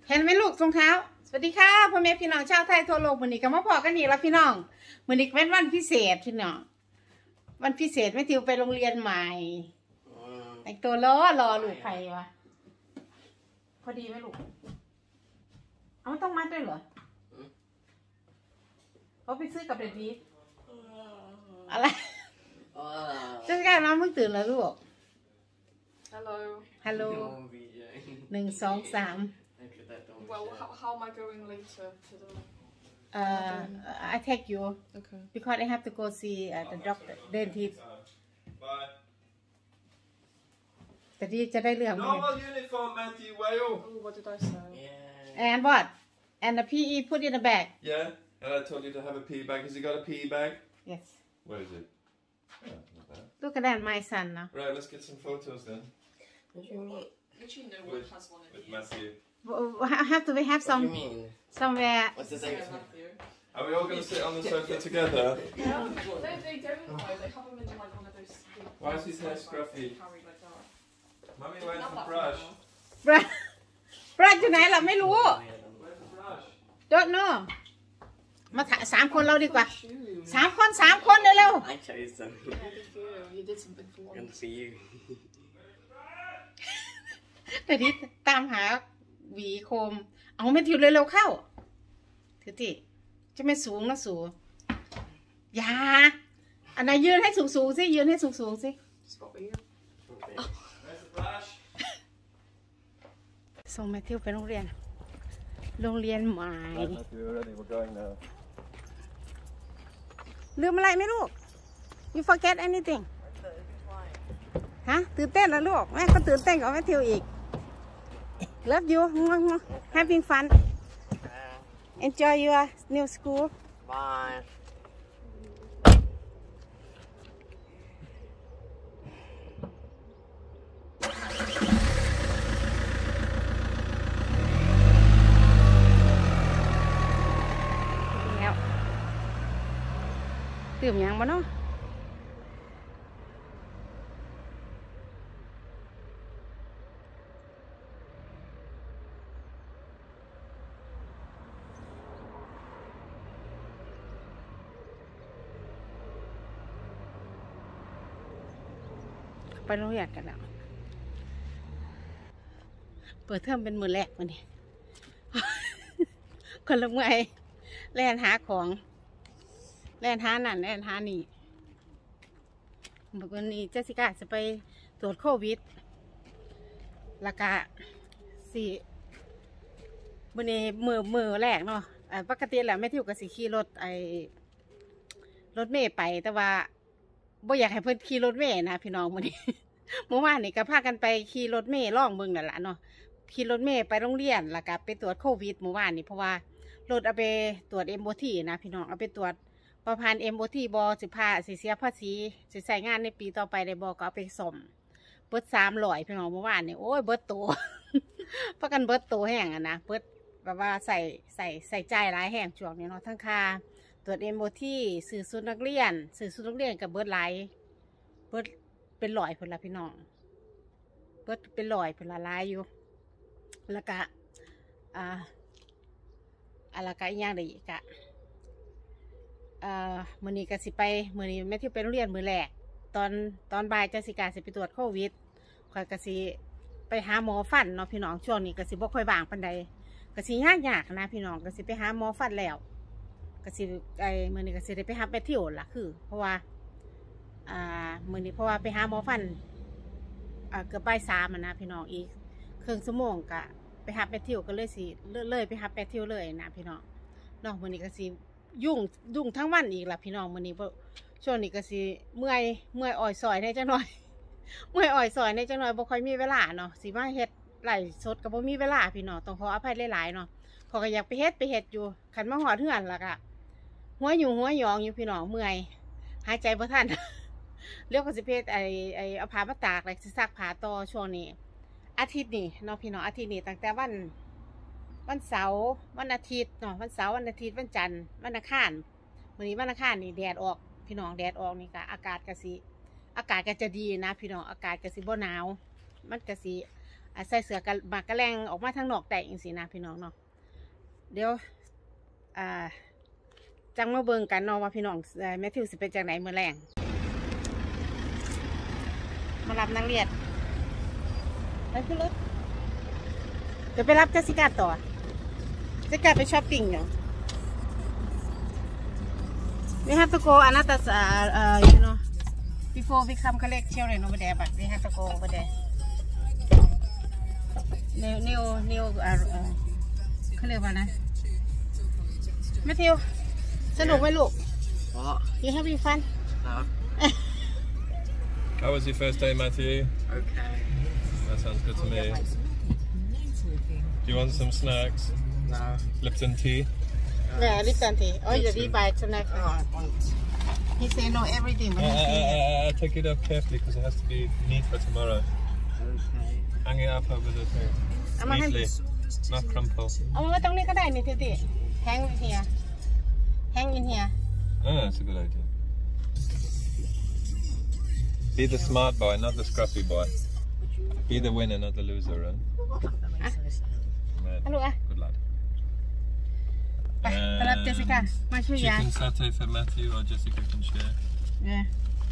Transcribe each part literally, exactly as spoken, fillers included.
เห็นไหมลูกรองเท้าสวัสดีค่ะพ่อแม่พี่น้องชาวไทยทั่วโลกวันนี้ก็มาพอกันอีกแล้วพี่น้องวันนี้เป็นวันพิเศษพี่น้องวันพิเศษไม่ทิวไปโรงเรียนใหม่แต่งตัวล้อรอลูกใครวะพอดีไหมลูกเอาไม่ต้องมัดด้วยเหรอเขาไปซื้อกับเด็กดีอะไรจะใกล้น้ำเพิ่งตื่นแล้วลูกฮัลโหลฮัลโหลหนึ่งสองสาม Well, how, how am I going later to the... Uh, I take you. Okay. Because I have to go see uh, the doctor, dentist. Bye. แต่ที่จะได้เรื่อง Normal uniform, Matthew Whale. Oh, what did I say? Yeah. And what? And the P E put in the bag. Yeah. And I told you to have a pee bag. Has he got a pee bag? Yes. Where is it? Oh, not bad. Look at that, my son now. Right, let's get some photos then. Literally no one With, has one in with here. Matthew. Have to we have some What do you mean? somewhere? What's the Yeah, thing? Matthew. Are we all going to sit on the sofa together? No, they, they don't though. They have them in like one of those big Why is his hair bags scruffy? they carry like that. Mummy, You where's can have the that for brush? now. บราบราอยู่ไหนล่ะไม่รู้ Where's the brush? Don't know มาถามสามคนเราดีกว่า Shoes. สามคนสามคนเร็ว I chose them. Yeah, good for you. You did something for And once. for you. ๆแต่ที่ตามหาหวีโคมเอาไม่ทิวเร็วๆเข้าถือติจะไม่สูงนะสูอย่าอันไหนยืนให้สูงๆสิยืนให้สูงๆสิ Spot with you. Where's the brush? ส่งแมทธิวไปโรงเรียนโรงเรียนใหม่ Right, Matthew, we're ready. We're going now. ลืมอะไรไหมลูก you forget anything ฮะตื่นเต้นแล้วลูกแม่ก็ตื่นเต้นกับแมทธิวอีก love you having fun enjoy your new school Bye. แล้วตื่มยังบ่เนาะไปโรงเรียนกันแล้วเปิดเทอมเป็นมือแรกวันนี้ คนละเมื่อยแล่นหาของแล่นหานั่นแล่นหานี่วันนี้เจสสิก้าจะไปตรวจโควิดแล้วก็สี่วันนี้มือมือแรกเนาะปกติแหละแม่ทิวกับสีขี่รถไอรถเมย์ไปแต่ว่าบ่อยากให้เพิ่นขี่รถเมย์นะพี่น้องวันนี้ เมื่อวานนี่ก็พากันไปขี่รถเมย์ล่องเมืองนั่นแหละเนาะขี่รถเมย์ไปโรงเรียนแล้วก็ไปตรวจโควิดเมื่อวานนี่เพราะว่ารถเอาไปตรวจเอ็มโบทีนะพี่น้องเอาไปตรวจประพันธ์เอ็มโบทีบอสิพาสิเสียภาษีสิใส่งานในปีต่อไปได้บอก็เอาไปสมเบิดสามร้อยพี่น้องเมื่อวานนี่โอ้ยเบิดตัว พากันเบิดตัวแห้งอะนะเบิดแบบว่าใส่ใส่ใส่ใจร้ายแห้งช่วงนี้เนาะทั้งค่าตรวจเอ็มโบทีสื่อสุดนักเรียนสื่อสุดนักเรียนกับเบิดไลท์เบิดเป็นลอยผลละพี่น้องเบิดเป็นลอยผลละลายอยู่แล้วก็อ่าอะไรก็อีกอย่างเดียวกะอ่ามือนี้ก็สิไปมือนี้แม่ที่ไปโรงเรียนมือแรกตอนตอนบ่ายจะสิกาสิไปตรวจโควิดคอยก็สิไปหาหมอฟันเนาะพี่น้องช่วงนี้ก็สิบ่ค่อยว่างปานใดก็สิยากยากนะพี่น้องก็สิไปหาหมอฟันแล้วก็สิไอ้มือนี้ก็สิได้ไปหาแม่ที่โอล่ะคือเพราะว่าอ่ามือนี้เพราะว่าไปหาหมอฟันอ่าเกือบบ่ายสามนะพี่น้องอีกครึ่งชั่วโมงกะไปหาแปดทิวก็เลยสิเลยไปหาแปดทิวเลยนะพี่น้องน้องวันนี้ก็สิยุ่งยุ่งทั้งวันอีกละพี่น้องวันนี้เพราะช่วงนี้ก็สิเมื่อยเมื่อยอ่อยซอยในจังหน่อย เมื่อยอ่อยซอยในจังหน่อยบ่ค่อยมีเวลาเนาะสิมาเฮ็ดไหลสดกับบ่มีเวลาพี่น้องต้องขออภัยหลายๆเนาะขอก็อยากไปเฮ็ดไปเฮ็ดอยู่ขันมาหอดเฮือนล่ะก็หัวอยู่หัวหยองอยู่พี่น้องเมื่อยหายใจบ่ทัน เรียกว่าสิเพศไอไอเอาผ้ามาตากอะไรสิซักผ้าต่อช่วงนี้อาทิตย์นี้เนาะพี่น้องอาทิตย์นี้ตั้งแต่วันวันเสาร์วันอาทิตย์เนาะวันเสาร์วันอาทิตย์วันจันทร์วันอังคารวันนี้วันอังคารนี่แดดออกพี่น้องแดดออกนี่ก็อากาศก็สิอากาศก็จะดีนะพี่น้องอากาศก็สิบ่หนาวมันก็สิใส่เสื้อกันมากระแลงออกมาทางนอกแต่อีกสินะพี่น้องเนาะเดี๋ยวอ่าจังมาเบิ่งกันเนาะว่าพี่น้องแมทธิวสิเป็นจากไหนเมื่อแรงมารับนักเรียนไปขึ้นรถเดี๋ยวไปรับเจสสิก้าต่อเจสสิก้าไปช้อปปิ้งเนาะwe have to go another uh, uh you know before we come collect children over there but we have to go over there new new new เขาเรียกว่านะแมทธิวสนุกไหมลูก What? You having fun? No. How was your first day, Matthew? Okay. That sounds good to me. Do you want some snacks? No. Lipton tea? Yeah, Lipton tea. Oh, you Lipton. buy snack. Oh, I want. He say no everything, but Uh, he uh, say uh, uh, take it up carefully because it has to be neat for tomorrow. Okay. Hang it up over the thing. เอามาให้ Neatly. Not crumple. เอามาตรงนี้ก็ได้นี่ทิติแฮงเฮียแฮงอินเฮีย Oh, that's a good idea. Be the smart boy, not the scruffy boy. Be the winner, not the loser, right? ฮัลโหลอ่ะ Good lad. ไปไปรับเจสสิก้ามาช่วยยาย Chicken satay for Matthew or Jessica can share. เนี่ย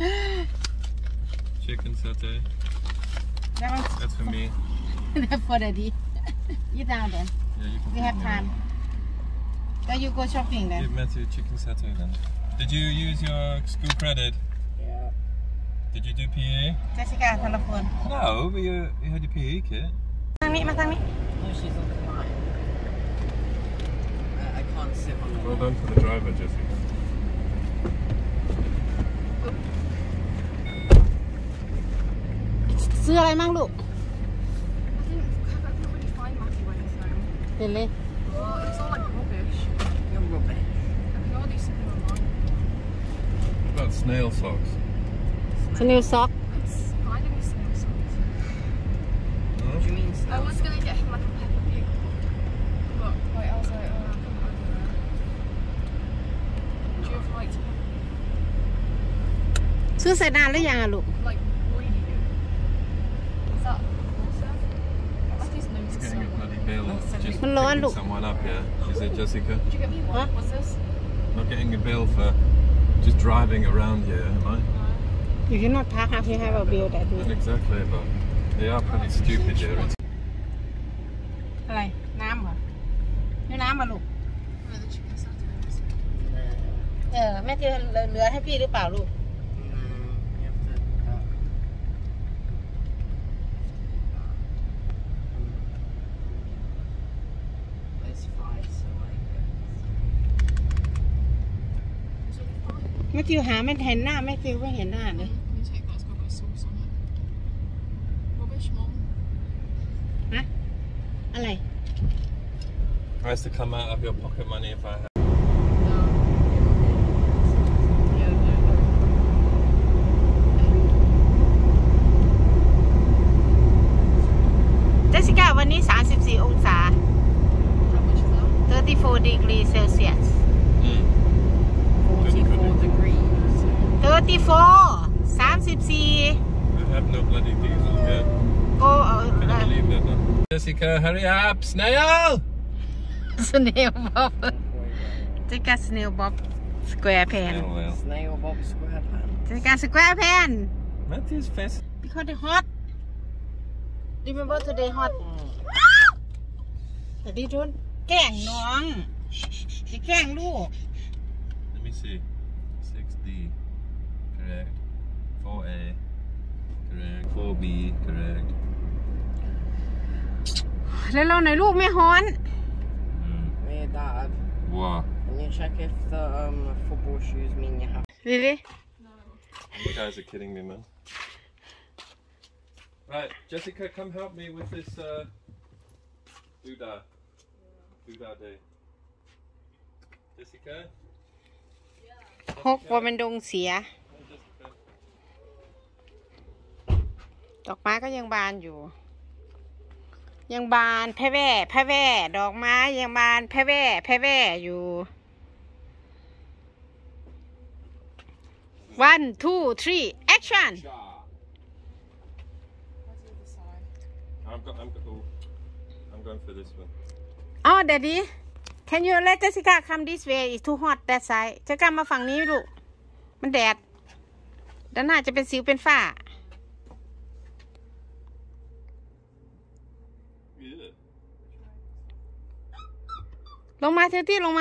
Chicken satay. แล้วมัน That's for me. That's for daddy you down then Yeah, you can. we put have me time then you go shopping on. then Give Matthew chicken satay then. Did you use your school credit? Yeah. Did you do P E? เจสสิก้าโทรศัพท์ No, but you, you had your P E kit. ทางนี้มาทางนี้ No, she's on the line. Uh, I can't sit on the Well done for the driver, Jessica. ซื้ออะไรมั่งลูก I didn't, I couldn't really find Matthew anything. เห็นเลย Well, it's all like rubbish. You're rubbish. I can order something online. What about snail socks? สนิวซ็อก It's finding me snail socks. Huh? What do you mean I snail? was gonna get him like a Peppa Pig book, but wait, I was like, oh, I can't order that. Do you have like Peppa Pig? ซื้อเสร็จนานแล้วยังอะลูก Like really good? Is that awesome? Matthew's noticed Getting a someone. bloody bill. Just มันร้อนลูก picking someone up here. Is it Jessica? Did you get me one? Huh? What's this? Not getting a bill for just driving around here, am I? You cannot park half you have a bill that Not you exactly, but they are pretty stupid here. It's อะไรน้ำเหรอนี่น้ำมาลูก Oh, the chicken satay. เออแม่จะเหลือให้พี่หรือเปล่าลูก No, you have to cut. There's five, so like. แม่จิวหาไม่เห็นหน้าแม่จิวไม่เห็นหน้าเลย Can you take that? It's got a bit of sauce on it. Rubbish, Mum. ฮะอะไร nice to come out of your pocket money if I have. No. Yeah, no, no. เจสสิก้าวันนี้สามสิบสี่องศา How much is that? สามสิบสี่ degree Celsius Mm. Forty-four degrees. สามสิบสี่ สามสิบสี่ We have no bloody diesel here. โอ้เออ Can you believe that? No? Jessica, hurry up! Snail! สเนลบ๊อบเจสสิก้าสเนลบ๊อบสแควร์แพน Snail whale. Snail Bob SquarePants. เจสสิก้าสแควร์แพน Matthew's face. because they hot remember today hot แต่ดีทุนแกล้งน้องจะแกล้งลูก Let me see. six D. Correct. four A. Correct. four B. Correct. แล้วเราไหนลูกไม่ฮ้อน Mm. Hey, Dad. What? Can you check if the um football shoes mean you have? really You guys are kidding me, man. Right, Jessica, come help me with this uh, doodah. Doodah day. Jessica? หกว่ามันดงเสีย Hey, Jessica. ดอกไม้ก็ยังบานอยู่ ยังบานแพ่แว่แพ่แว่ดอกไม้ยังบานแพ่แว่แพ่แว่อยู่ one two three action Where's the other side? I'm, go, I'm, go, oh, I'm going for this one. อ๋อ Daddy Can you let Jessica come this way it's too hot that side จะกลับมาฝั่งนี้ลูกมันแดดด้านหน้าจะเป็นสิวเป็นฝ้า Yeah. ลงมาเทตี้ลงมา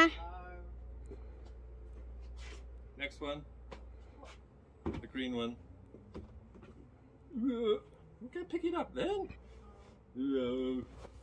Next one. The green one. Uh, You can't pick it up then. Uh,